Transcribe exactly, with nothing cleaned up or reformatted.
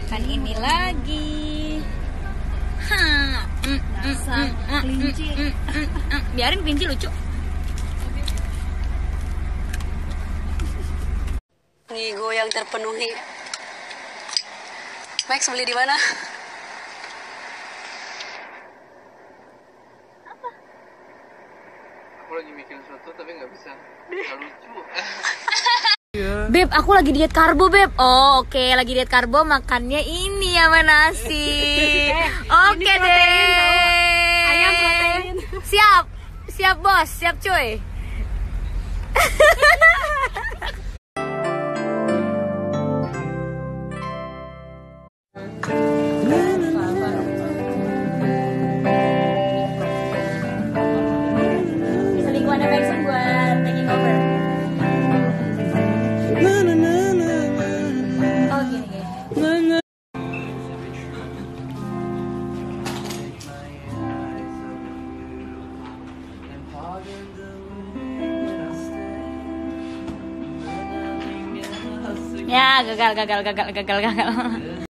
makan ini lagi. Ha, mm, Dasar mm, mm, kelinci. mm, mm, mm. Biarin kelinci lucu. Ngigo yang terpenuhi. Max beli di mana? Aku lagi mikir sesuatu tapi nggak bisa. Nggak lucu. Beb, aku lagi diet karbo, Beb. Oh, oke, okay. Lagi diet karbo, makannya ini sama nasi. Oke okay deh. Ayam protein. Siap. Siap, Bos. Siap, cuy. Selingkuhannya Maxon buat taking over. Oh, gini, gini. Ya, gagal, gagal, gagal, gagal, gagal.